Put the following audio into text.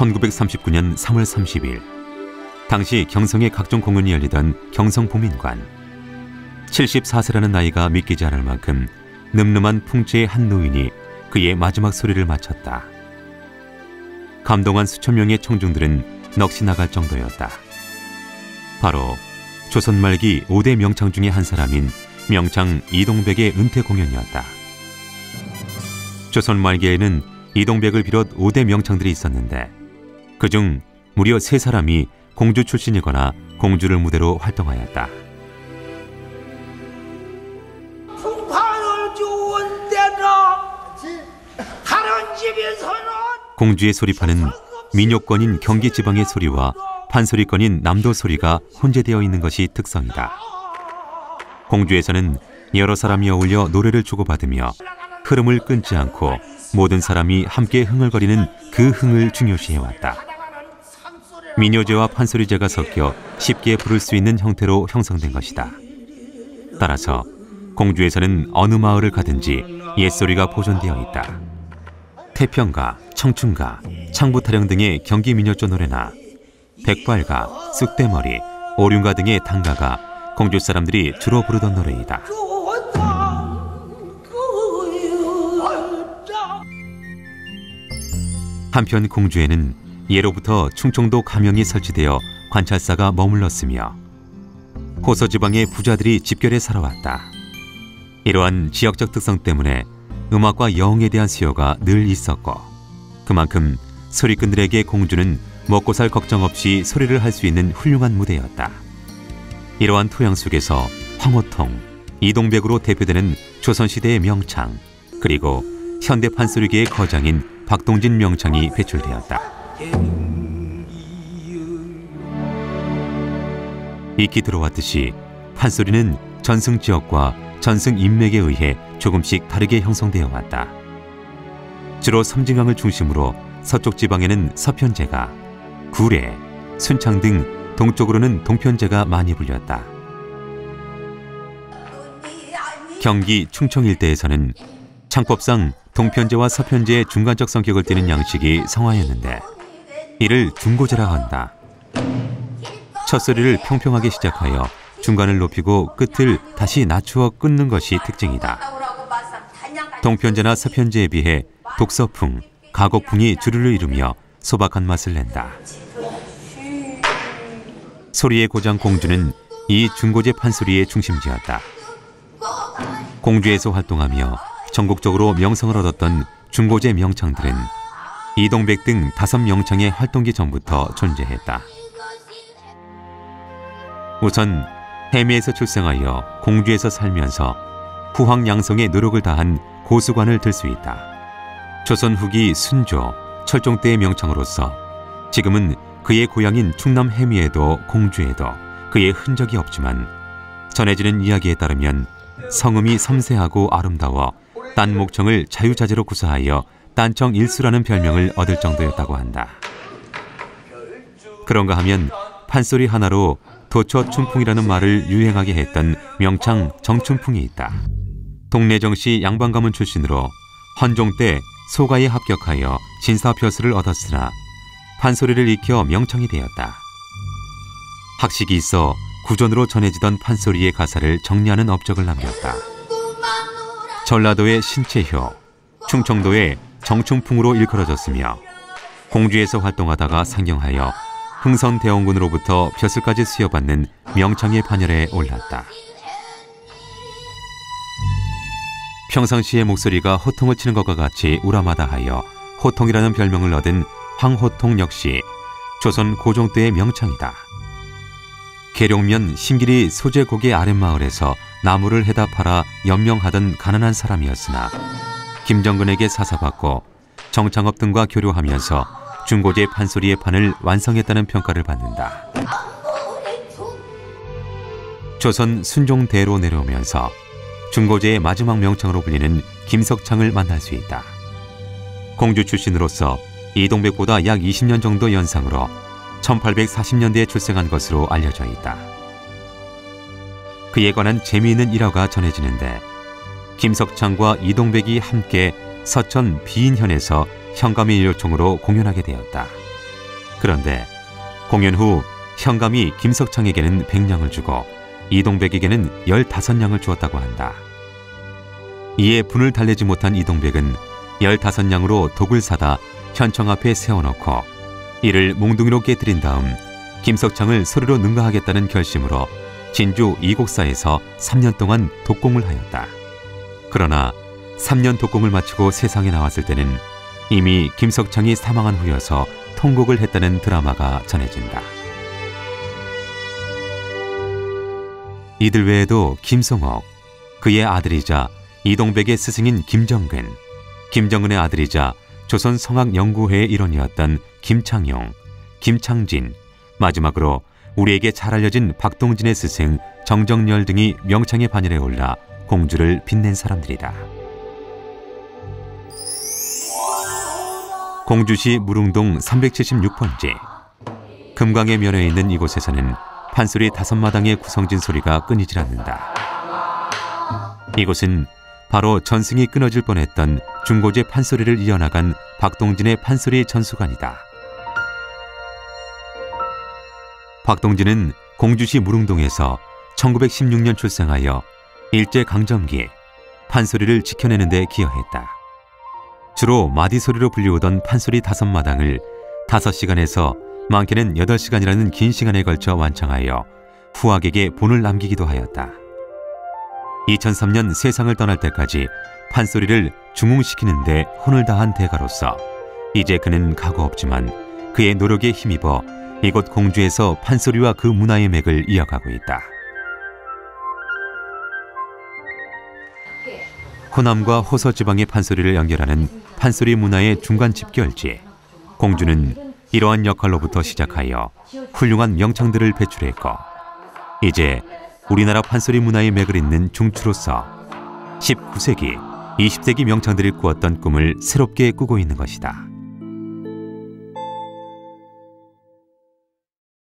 1939년 3월 30일 당시 경성의 각종 공연이 열리던 경성보민관. 74세라는 나이가 믿기지 않을 만큼 늠름한 풍채의 한 노인이 그의 마지막 소리를 마쳤다. 감동한 수천 명의 청중들은 넋이 나갈 정도였다. 바로 조선 말기 5대 명창 중의 한 사람인 명창 이동백의 은퇴 공연이었다. 조선 말기에는 이동백을 비롯 5대 명창들이 있었는데 그중 무려 3사람이 공주 출신이거나 공주를 무대로 활동하였다. 풍파를 좋은 때나 다른 집에서는 공주의 소리판은 민요권인 경기 지방의 소리와 판소리권인 남도 소리가 혼재되어 있는 것이 특성이다. 공주에서는 여러 사람이 어울려 노래를 주고받으며 흐름을 끊지 않고 모든 사람이 함께 흥얼거리는 그 흥을 중요시해왔다. 민요제와 판소리제가 섞여 쉽게 부를 수 있는 형태로 형성된 것이다. 따라서 공주에서는 어느 마을을 가든지 옛소리가 보존되어 있다. 태평가, 청춘가, 창부타령 등의 경기 민요조 노래나 백발가, 쑥대머리, 오륜가 등의 단가가 공주 사람들이 주로 부르던 노래이다. 한편 공주에는 예로부터 충청도 가명이 설치되어 관찰사가 머물렀으며 호서지방의 부자들이 집결해 살아왔다. 이러한 지역적 특성 때문에 음악과 여흥에 대한 수요가 늘 있었고 그만큼 소리꾼들에게 공주는 먹고 살 걱정 없이 소리를 할 수 있는 훌륭한 무대였다. 이러한 토양 속에서 황호통, 이동백으로 대표되는 조선시대의 명창 그리고 현대 판소리계의 거장인 박동진 명창이 배출되었다. 익히 들어왔듯이 판소리는 전승 지역과 전승 인맥에 의해 조금씩 다르게 형성되어 왔다. 주로 섬진강을 중심으로 서쪽 지방에는 서편제가, 구례, 순창 등 동쪽으로는 동편제가 많이 불렸다. 경기, 충청 일대에서는 창법상 동편제와 서편제의 중간적 성격을 띠는 양식이 성화였는데 이를 중고제라 한다. 첫 소리를 평평하게 시작하여 중간을 높이고 끝을 다시 낮추어 끊는 것이 특징이다. 동편제나 서편제에 비해 독서풍, 가곡풍이 주류를 이루며 소박한 맛을 낸다. 소리의 고장 공주는 이 중고제 판소리의 중심지였다. 공주에서 활동하며 전국적으로 명성을 얻었던 중고제 명창들은 이동백 등 5명창의 활동기 전부터 존재했다. 우선 해미에서 출생하여 공주에서 살면서 후황양성의 노력을 다한 고수관을 들 수 있다. 조선 후기 순조, 철종 때의 명창으로서 지금은 그의 고향인 충남 해미에도 공주에도 그의 흔적이 없지만 전해지는 이야기에 따르면 성음이 섬세하고 아름다워 딴 목청을 자유자재로 구사하여 딴청 일수라는 별명을 얻을 정도였다고 한다. 그런가 하면 판소리 하나로 도처춘풍이라는 말을 유행하게 했던 명창 정춘풍이 있다. 동래정시 양반가문 출신으로 헌종 때 소가에 합격하여 진사표수를 얻었으나 판소리를 익혀 명창이 되었다. 학식이 있어 구전으로 전해지던 판소리의 가사를 정리하는 업적을 남겼다. 전라도의 신채효, 충청도의 정춘풍으로 일컬어졌으며 공주에서 활동하다가 상경하여 흥선대원군으로부터 벼슬까지 수여받는 명창의 반열에 올랐다. 평상시의 목소리가 호통을 치는 것과 같이 우람하다하여 호통이라는 별명을 얻은 황호통 역시 조선 고종 때의 명창이다. 계룡면 신길이 소재곡의 아랫마을에서 나무를 해다 팔아 연명하던 가난한 사람이었으나 김정근에게 사사받고 정창업 등과 교류하면서 중고제 판소리의 판을 완성했다는 평가를 받는다. 조선 순종대로 내려오면서 중고제의 마지막 명창으로 불리는 김석창을 만날 수 있다. 공주 출신으로서 이동백보다 약 20년 정도 연상으로 1840년대에 출생한 것으로 알려져 있다. 그에 관한 재미있는 일화가 전해지는데 김석창과 이동백이 함께 서천 비인현에서 현감의 일요총으로 공연하게 되었다. 그런데 공연 후 현감이 김석창에게는 100냥을 주고 이동백에게는 15냥을 주었다고 한다. 이에 분을 달래지 못한 이동백은 15냥으로 독을 사다 현청 앞에 세워놓고 이를 몽둥이로 깨뜨린 다음 김석창을 소리로 능가하겠다는 결심으로 진주 이곡사에서 3년 동안 독공을 하였다. 그러나 3년 독공을 마치고 세상에 나왔을 때는 이미 김석창이 사망한 후여서 통곡을 했다는 드라마가 전해진다. 이들 외에도 김성옥, 그의 아들이자 이동백의 스승인 김정근, 김정은의 아들이자 조선 성악연구회의 일원이었던 김창용, 김창진, 마지막으로 우리에게 잘 알려진 박동진의 스승 정정열 등이 명창의 반열에 올라 공주를 빛낸 사람들이다. 공주시 무릉동 376번지. 금강의 면에 있는 이곳에서는 판소리 5마당의 구성진 소리가 끊이질 않는다. 이곳은 바로 전승이 끊어질 뻔했던 중고제 판소리를 이어나간 박동진의 판소리 전수관이다. 박동진은 공주시 무릉동에서 1916년 출생하여 일제강점기 판소리를 지켜내는 데 기여했다. 주로 마디소리로 불리우던 판소리 5마당을 5시간에서 많게는 8시간이라는 긴 시간에 걸쳐 완창하여 후학에게 본을 남기기도 하였다. 2003년 세상을 떠날 때까지 판소리를 중흥시키는 데 혼을 다한 대가로서 이제 그는 가고 없지만 그의 노력에 힘입어 이곳 공주에서 판소리와 그 문화의 맥을 이어가고 있다. 호남과 호서 지방의 판소리를 연결하는 판소리 문화의 중간 집결지, 공주는 이러한 역할로부터 시작하여 훌륭한 명창들을 배출했고 이제 우리나라 판소리 문화의 맥을 잇는 중추로서 19세기, 20세기 명창들이 꾸었던 꿈을 새롭게 꾸고 있는 것이다.